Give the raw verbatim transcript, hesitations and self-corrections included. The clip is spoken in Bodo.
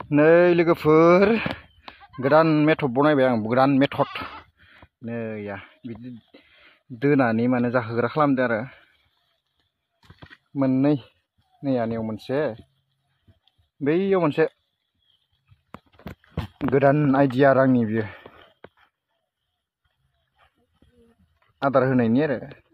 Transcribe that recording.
नै लोगोफोर गोदान मेथड बनायबाय आं गोदान मेथड नै या बिदि दोनानै माने जाहोग्रा खालामदो आरो मोननै नै आनियाव मोनसे बैयाव मोनसे गोदान आइडिया आरो आंनि बियो आदार होनायनि आरो